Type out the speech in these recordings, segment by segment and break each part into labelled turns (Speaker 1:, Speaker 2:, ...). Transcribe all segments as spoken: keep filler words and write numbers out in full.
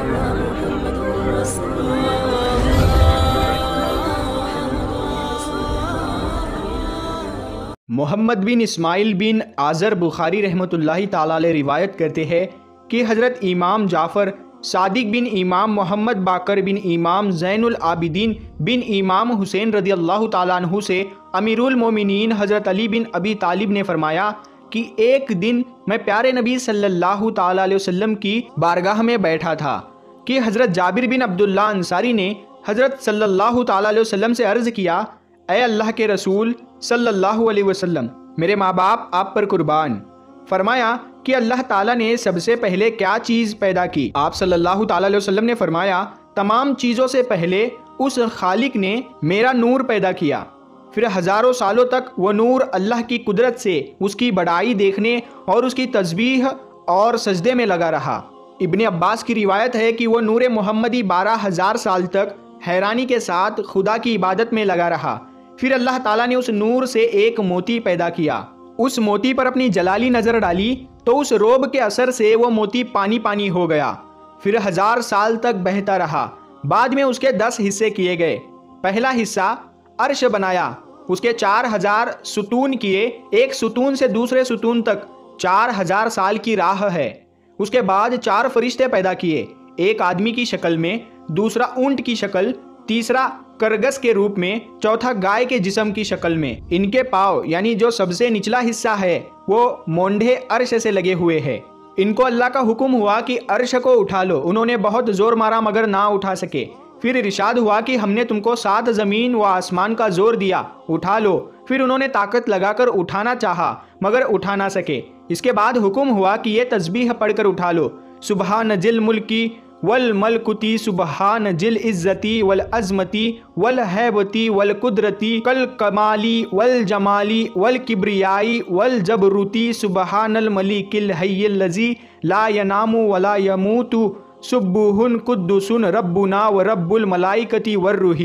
Speaker 1: محمد بن اسماعیل بن آذر بخاری رحمۃ اللہ تعالیٰ علیہ روایت کرتے ہیں کہ حضرت امام جعفر صادق بن امام محمد باقر بن امام زین العابدین بن امام حسین رضی اللہ تعالیٰ عنہ سے امیر المومنین حضرت علی بن ابی طالب نے فرمایا کہ ایک دن میں پیارے نبی صلی اللہ تعالیٰ علیہ وسلم کی بارگاہ میں بیٹھا تھا کہ حضرت جابر بن عبداللہ انصاری نے حضرت صلی اللہ تعالیٰ علیہ وسلم سے عرض کیا، اے اللہ کے رسول صلی اللہ علیہ وسلم، میرے ماں باپ آپ پر قربان۔ فرمایا کہ اللہ تعالیٰ نے سب سے پہلے کیا چیز پیدا کی؟ آپ صلی اللہ تعالیٰ علیہ وسلم نے فرمایا، تمام چیزوں سے پہلے اس خالق نے میرا نور پیدا کیا، پھر ہزاروں سالوں تک وہ نور اللہ کی قدرت سے اس کی بڑائی دیکھنے اور اس کی تسبیح اور سجدے میں لگا رہا۔ ابن عباس کی روایت ہے کہ وہ نور محمدی بارہ ہزار سال تک حیرانی کے ساتھ خدا کی عبادت میں لگا رہا۔ پھر اللہ تعالیٰ نے اس نور سے ایک موتی پیدا کیا، اس موتی پر اپنی جلالی نظر ڈالی تو اس روب کے اثر سے وہ موتی پانی پانی ہو گیا، پھر ہزار سال تک بہتا رہا۔ بعد میں اس کے دس حصے کیے گئے۔ پہلا حصہ عرش بنایا، اس کے چار ہزار ستون کیے، ایک ستون سے دوسرے ستون تک چار ہزار سال کی راہ ہے۔ اس کے بعد چار فرشتے پیدا کیے، ایک آدمی کی شکل میں، دوسرا اونٹ کی شکل، تیسرا کرگس کے روپ میں، چوتھا گائے کے جسم کی شکل میں۔ ان کے پاؤں یعنی جو سب سے نچلا حصہ ہے وہ مونڈھے عرش سے لگے ہوئے ہیں۔ ان کو اللہ کا حکم ہوا کہ عرش کو اٹھا لو، انہوں نے بہت زور مارا مگر نہ اٹھا سکے۔ پھر ارشاد ہوا کہ ہم نے تم کو سات زمین و آسمان کا زور دیا، اٹھا لو، پھر انہوں نے طاقت لگا کر اٹھانا چاہا مگر اٹھا نہ سکے۔ اس کے بعد حکم ہوا کہ یہ تسبیح پڑھ کر اٹھا لو، سبحان ذل ملکی والملکوتی، سبحان ذل عزتی والعظمتی والہیبتی والقدرتی، کالکمالی والجمالی والکبریائی والجبروتی، سبحان الملک الحی الذی لا ینام ولا یموت، سبوح قدوس ربنا ورب الملائکۃ والروح۔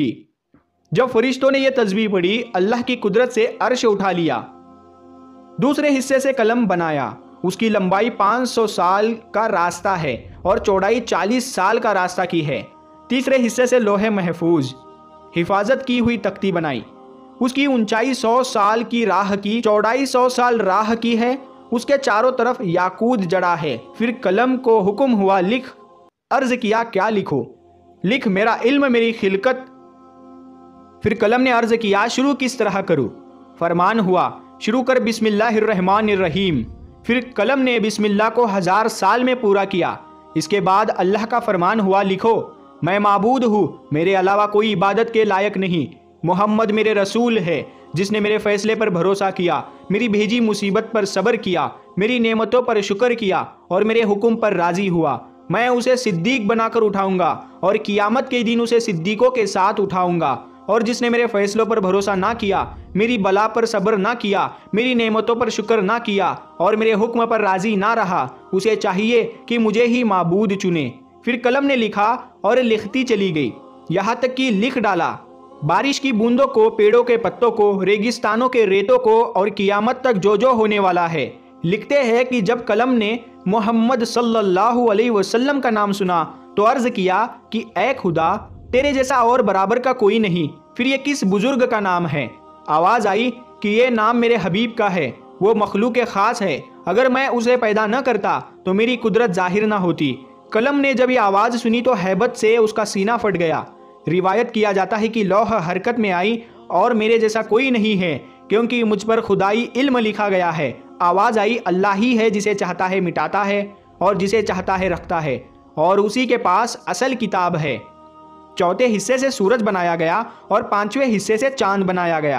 Speaker 1: جب فرشتوں نے یہ تسبیح پڑھی، اللہ کی قدرت سے عرش اٹھا لیا۔ دوسرے حصے سے قلم بنایا، اس کی لمبائی پانچ سو سال کا راستہ ہے اور چوڑائی چالیس سال کا راستہ کی ہے۔ تیسرے حصے سے لوح محفوظ، حفاظت کی ہوئی تختی بنائی، اس کی اونچائی سو سال کی راہ کی، چوڑائی سو سال راہ کی ہے، اس کے چاروں طرف یاقوت جڑا ہے۔ پھر قلم کو حکم ہوا لکھ، عرض کیا کیا لکھو؟ لکھ میرا علم، میری خلقت۔ پھر قلم نے عرض کیا شروع کس طرح کروں؟ فرمان ہوا شروع کر بسم اللہ الرحمن الرحیم۔ پھر قلم نے بسم اللہ کو ہزار سال میں پورا کیا۔ اس کے بعد اللہ کا فرمان ہوا لکھو، میں معبود ہوں، میرے علاوہ کوئی عبادت کے لائق نہیں، محمد میرے رسول ہے جس نے میرے فیصلے پر بھروسہ کیا، میری بھیجی مصیبت پر صبر کیا، میری نعمتوں پر شکر کیا اور میرے حکم پر راضی ہوا۔ میں اسے صدیق بنا کر اٹھاؤں گا اور قیامت کے دن اسے صدیقوں کے ساتھ اٹھاؤں گا۔ اور جس نے میرے فیصلوں پر بھروسہ نہ کیا، میری بلا پر صبر نہ کیا، میری نعمتوں پر شکر نہ کیا اور میرے حکم پر راضی نہ رہا، اسے چاہیے کہ مجھے ہی معبود چنے۔ پھر قلم نے لکھا اور لکھتی چلی گئی، یہاں تک کہ لکھ ڈالا بارش کی بوندوں کو، پیڑوں کے پتوں کو، ریگستانوں کے ریتوں کو اور قیامت تک جو جو ہونے والا ہے۔ لکھتے ہیں کہ جب قلم نے محمد صلی اللہ علیہ وسلم کا نام سنا تو عرض کیا کہ اے خدا، تیرے جیسا اور برابر کا کوئی نہیں، پھر یہ کس بزرگ کا نام ہے؟ آواز آئی کہ یہ نام میرے حبیب کا ہے، وہ مخلوق خاص ہے، اگر میں اسے پیدا نہ کرتا تو میری قدرت ظاہر نہ ہوتی۔ قلم نے جب یہ آواز سنی تو ہیبت سے اس کا سینہ پھٹ گیا۔ روایت کیا جاتا ہے کہ لوح حرکت میں آئی اور میرے جیسا کوئی نہیں ہے کیونکہ مجھ پر خدائی علم لکھا گیا ہے۔ آواز آئی اللہ ہی ہے جسے چاہتا ہے مٹاتا ہے اور جسے چاہتا ہے رکھتا ہے، اور اسی کے پاس اصل کتاب ہے۔ چوتھے حصے سے سورج بنایا گیا اور پانچویں حصے سے چاند بنایا گیا،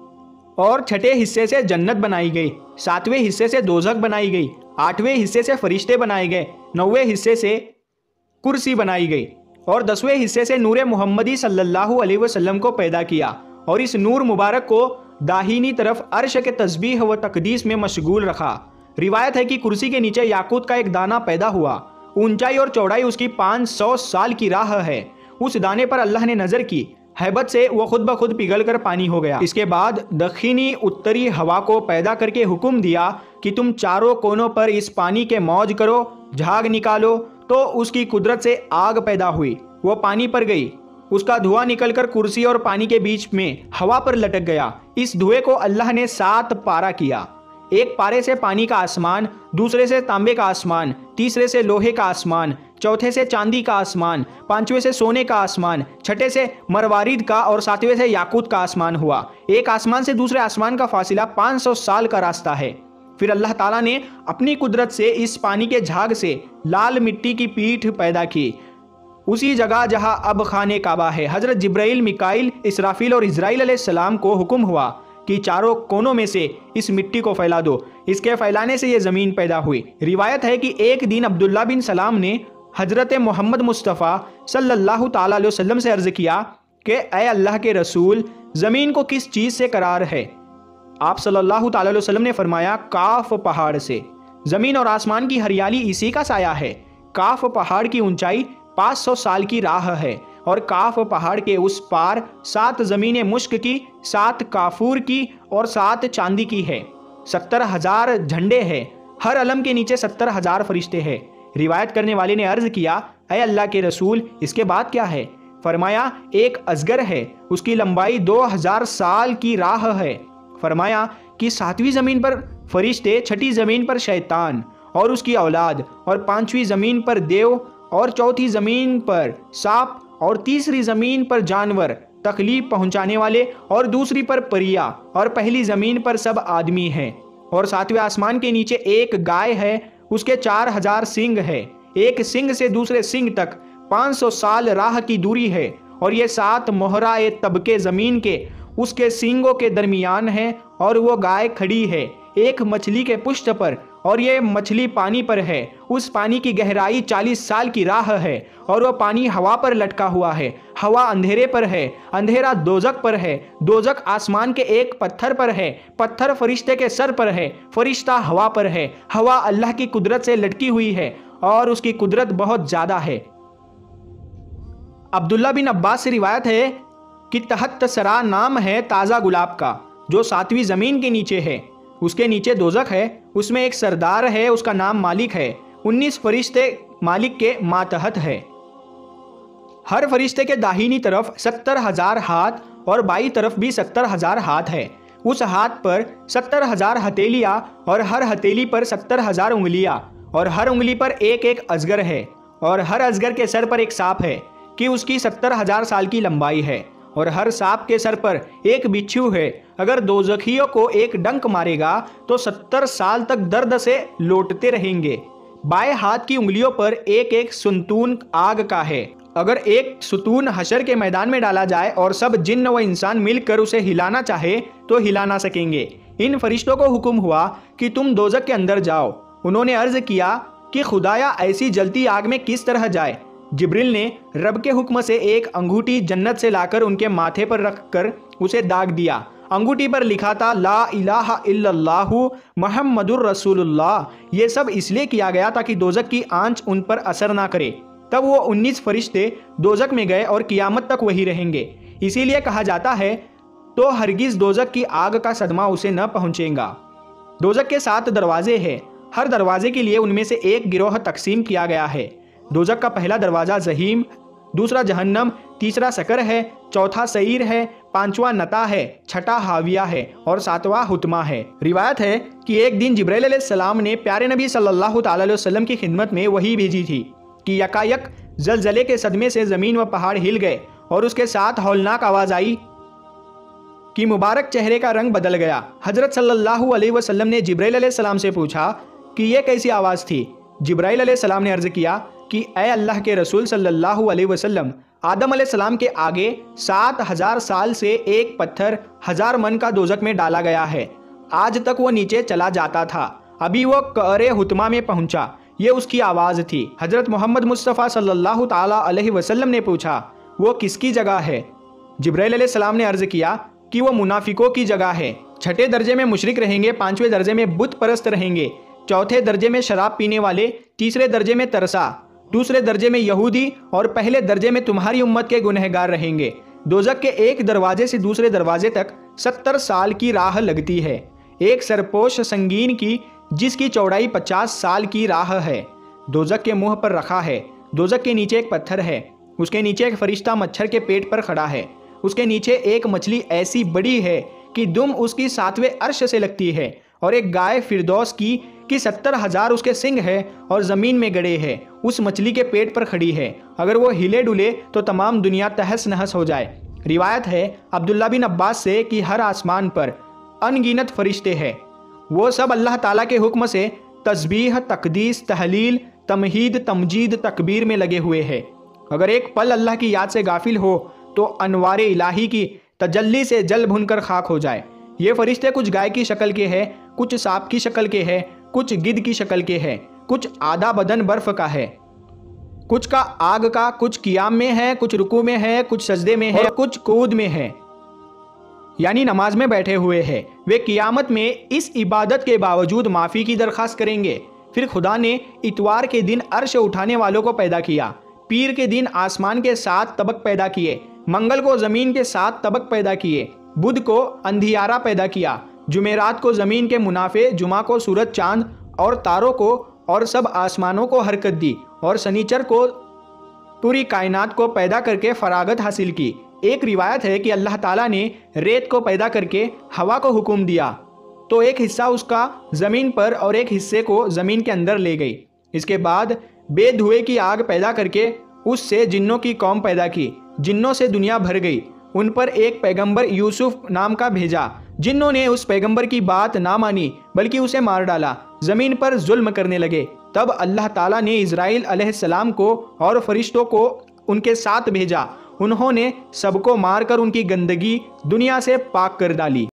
Speaker 1: اور چھٹے حصے سے جنت بنائی گئی، ساتویں حصے سے دوزخ بنائی گئی، آٹھویں حصے سے فرشتے بنائے گئے، نویں حصے سے کرسی بنائی گئی، اور دسویں حصے سے نور محمدی صلی اللہ علیہ وسلم کو پیدا کیا، اور اس نور مبارک کو داہنی طرف عرش کے تسبیح و تقدیس میں مشغول رکھا۔ روایت ہے کہ کرسی کے نیچے یاقوت کا ایک دانہ پیدا ہوا، اونچائی اور چوڑائی اس کی پانچ سو سال کی راہ ہے۔ اس دانے پر اللہ نے نظر کی، ہیبت سے وہ خود بخود پگھل کر پانی ہو گیا۔ اس کے بعد دکھنی اتری ہوا کو پیدا کر کے حکم دیا کہ تم چاروں کونوں پر اس پانی کے موج کرو، جھاگ نکالو، تو اس کی قدرت سے آگ پیدا ہوئی، وہ پانی پر گئی، اس کا دھواں نکل کر کرسی اور پانی کے بیچ میں ہوا پر لٹک گیا۔ اس دھوئے کو اللہ نے سات پارا کیا، ایک پارے سے پانی کا آسمان، دوسرے سے تانبے کا آسمان، تیسرے سے لوہے کا آسمان، چوتھے سے چاندی کا آسمان، پانچویں سے سونے کا آسمان، چھٹے سے مروارید کا اور ساتویں سے یاقوت کا آسمان ہوا۔ ایک آسمان سے دوسرے آسمان کا فاصلہ پانچ سو سال کا راستہ ہے۔ پھر اللہ تعالیٰ نے اپنی قدرت سے اس پانی کے جھاگ سے لال مٹی کی پیٹھ پیدا کی، اسی جگہ جہاں اب خانہ کعبہ ہے۔ حضرت جبرائیل، میکائیل، اسرافیل اور اسرائیل علیہ السلام کو حکم ہوا کہ چاروں کونوں میں سے اس مٹی کو پھیلا دو۔ اس کے پھیلانے سے یہ زمین پیدا ہوئی۔ روایت ہے کہ ایک دن عبداللہ بن سلام نے حضرت محمد مصطفیٰ صلی اللہ تعالیٰ علیہ وسلم سے عرض کیا کہ اے اللہ کے رسول، زمین کو کس چیز سے قرار ہے؟ آپ صلی اللہ تعالیٰ علیہ وسلم نے فرمایا، کاف پہاڑ سے۔ زمین اور آسمان کی ہریالی اسی کا سایہ ہے۔ کاف پہاڑ کی اونچائی پانچ سو سال کی راہ ہے، اور کاف پہاڑ کے اس پار سات زمینیں مشک کی، سات کافور کی اور سات چاندی کی ہے۔ ستر ہزار جھنڈے ہیں، ہر علم کے نیچے ستر ہزار فرشتے ہیں۔ روایت کرنے والے نے عرض کیا، اے اللہ کے رسول، اس کے بعد کیا ہے؟ فرمایا، ایک ازگر ہے، اس کی لمبائی دو ہزار سال کی راہ ہے۔ فرمایا کہ ساتویں زمین پر فرشتے، چھٹی زمین پر شیطان اور اس کی اولاد، اور پانچویں زمین پر دیو، اور چوتھی زمین پر سانپ، اور تیسری زمین پر جانور تکلیف پہنچانے والے، اور دوسری پر پریا، اور پہلی زمین پر سب آدمی ہیں۔ اور ساتویں آسمان کے نیچے ایک گائے ہے، اس کے چار ہزار سنگ ہے، ایک سنگ سے دوسرے سنگ تک پانچ سو سال راہ کی دوری ہے، اور یہ سات مہرہ طبقے زمین کے اس کے سنگوں کے درمیان ہے، اور وہ گائے کھڑی ہے ایک مچھلی کے پشت پر، اور یہ مچھلی پانی پر ہے۔ اس پانی کی گہرائی چالیس سال کی راہ ہے، اور وہ پانی ہوا پر لٹکا ہوا ہے۔ ہوا اندھیرے پر ہے، اندھیرا دوزک پر ہے، دوزک آسمان کے ایک پتھر پر ہے، پتھر فرشتے کے سر پر ہے، فرشتہ ہوا پر ہے۔ ہوا اللہ کی قدرت سے لٹکی ہوئی ہے، اور اس کی قدرت بہت زیادہ ہے۔ عبداللہ بن عباس سے روایت ہے کہ تحت سرا نام ہے تازہ گلاب کا، جو ساتویں زمین کے نیچے ہے۔ اس کے نیچے دوزخ ہے، اس میں ایک سردار ہے، اس کا نام مالک ہے۔ انیس فرشتے مالک کے ماتحت ہے۔ ہر فرشتے کے داہنی طرف ستر ہزار ہاتھ اور بائیں طرف بھی ستر ہزار ہاتھ ہے۔ اس ہاتھ پر ستر ہزار ہتھیلیاں، اور ہر ہتھیلی پر ستر ہزار انگلیاں، اور ہر انگلی پر ایک ایک ازگر ہے، اور ہر ازگر کے سر پر ایک سانپ ہے کہ اس کی ستر ہزار سال کی لمبائی ہے، اور ہر سانپ کے سر پر ایک بچھو ہے۔ اگر دوزخیوں کو ایک ڈنک مارے گا تو ستر سال تک درد سے لوٹتے رہیں گے۔ بائیں ہاتھ کی انگلیوں پر ایک ایک ستون آگ کا ہے۔ اگر ایک ستون حشر کے میدان میں ڈالا جائے اور سب جن و انسان مل کر اسے ہلانا چاہے تو ہلا نہ سکیں گے۔ ان فرشتوں کو حکم ہوا کہ تم دوزخ کے اندر جاؤ۔ انہوں نے عرض کیا کہ خدایا ایسی جلتی آگ میں کس طرح جائے؟ جبریل نے رب کے حکم سے ایک انگوٹھی جنت سے لا کر ان کے ماتھے پر رکھ کر اسے داغ دیا۔ انگوٹھی پر لکھا تھا لا الہ الا اللہ محمد الرسول اللہ۔ یہ سب اس لیے کیا گیا تاکہ دوزخ کی آنچ ان پر اثر نہ کرے۔ تب وہ انیس فرشتے دوزخ میں گئے اور قیامت تک وہی رہیں گے۔ اسی لیے کہا جاتا ہے تو ہرگز دوزخ کی آگ کا صدمہ اسے نہ پہنچے گا۔ دوزخ کے سات دروازے ہیں، ہر دروازے کے لیے ان میں سے ایک گروہ تقسیم کیا گیا ہے۔ دوزخ کا پہلا دروازہ جہنم، دوسرا جہنم، تیسرا سقر ہے، چوتھا سعیر ہے، پانچواں نتا ہے، چھٹا حاویہ ہے، اور ساتواں حطمہ ہے۔ روایت ہے کہ ایک دن جبرائیل علیہ السلام نے پیارے نبی صلی اللہ تعالی علیہ وسلم کی خدمت میں وحی بھیجی تھی کہ یکایک زلزلے کے صدمے سے زمین و پہاڑ ہل گئے، اور اس کے ساتھ ہولناک آواز آئی کہ مبارک چہرے کا رنگ بدل گیا۔ حضرت صلی اللہ علیہ وسلم نے جبرائیل علیہ السلام سے پوچھا کہ یہ کیسی آواز تھی؟ جبرائیل علیہ السلام نے عرض کیا کہ اے اللہ کے رسول صلی اللہ علیہ وسلم، آدم علیہ السلام کے آگے سات ہزار سال سے ایک پتھر ہزار من کا دوزخ میں ڈالا گیا ہے۔ آج تک وہ نیچے چلا جاتا تھا، ابھی وہ قعر حطمہ میں پہنچا، یہ اس کی آواز تھی۔ حضرت محمد مصطفیٰ صلی اللہ تعالیٰ علیہ وسلم نے پوچھا وہ کس کی جگہ ہے؟ جبرائیل علیہ السلام نے عرض کیا کہ وہ منافقوں کی جگہ ہے۔ چھٹے درجے میں مشرک رہیں گے، پانچویں درجے میں بت پرست رہیں گے، چوتھے درجے میں شراب پینے والے، تیسرے درجے میں ترسا، دوسرے درجے میں یہودی، اور پہلے درجے میں تمہاری امت کے گنہگار رہیں گے۔ دوزخ کے ایک دروازے سے دوسرے دروازے تک ستر سال کی راہ لگتی ہے، ایک سرپوش سنگین کی جس کی چوڑائی پچاس سال کی راہ ہے۔ دوزخ کے منہ پر رکھا ہے۔ دوزخ کے نیچے ایک پتھر ہے، اس کے نیچے ایک فرشتہ مچھر کے پیٹ پر کھڑا ہے، اس کے نیچے ایک مچھلی ایسی بڑی ہے کہ دم اس کی ساتویں عرش سے لگتی ہے، اور ایک گائے فردوس کی کہ ستر ہزار اس کے سنگ ہے اور زمین میں گڑے ہے، اس مچھلی کے پیٹ پر کھڑی ہے، اگر وہ ہلے ڈلے تو تمام دنیا تہس نہس ہو جائے۔ روایت ہے عبداللہ بن عباس سے کہ ہر آسمان پر ان گنت فرشتے ہیں، وہ سب اللہ تعالیٰ کے حکم سے تسبیح، تقدیس، تحلیل، تمہید، تمجید، تکبیر میں لگے ہوئے ہیں۔ اگر ایک پل اللہ کی یاد سے غافل ہو تو انوار الہی کی تجلی سے جل بھن کر خاک ہو جائے۔ یہ فرشتے کچھ گائے کی شکل کے ہیں، کچھ سانپ کی شکل کے ہیں، کچھ گدھ کی شکل کے ہیں، کچھ آدھا بدن برف کا ہے، کچھ کا آگ کا، کچھ قیام میں ہے، کچھ رکوع میں ہے، کچھ سجدے میں ہے، کچھ قعود میں ہے، یعنی نماز میں بیٹھے ہوئے ہیں۔ وہ قیامت میں اس عبادت کے باوجود معافی کی درخواست کریں گے۔ پھر خدا نے اتوار کے دن عرش اٹھانے والوں کو پیدا کیا، پیر کے دن آسمان کے سات طبق پیدا کیے، منگل کو زمین کے سات طبق پیدا کیے، بدھ کو اندھیارا پیدا کیا، جمعرات کو زمین کے منافع، جمعہ کو سورج، چاند اور تاروں کو اور سب آسمانوں کو حرکت دی، اور سنیچر کو پوری کائنات کو پیدا کر کے فراغت حاصل کی۔ ایک روایت ہے کہ اللہ تعالیٰ نے ریت کو پیدا کر کے ہوا کو حکم دیا تو ایک حصہ اس کا زمین پر اور ایک حصے کو زمین کے اندر لے گئی۔ اس کے بعد بے دھوئے کی آگ پیدا کر کے اس سے جنوں کی قوم پیدا کی، جنوں سے دنیا بھر گئی۔ ان پر ایک پیغمبر یوسف نام کا بھیجا، جنوں نے اس پیغمبر کی بات نہ مانی بلکہ اسے مار ڈالا، زمین پر ظلم کرنے لگے۔ تب اللہ تعالیٰ نے اسرائیل علیہ السلام کو اور فرشتوں کو ان کے ساتھ بھیجا، انہوں نے سب کو مار کر ان کی گندگی دنیا سے پاک کر ڈالی۔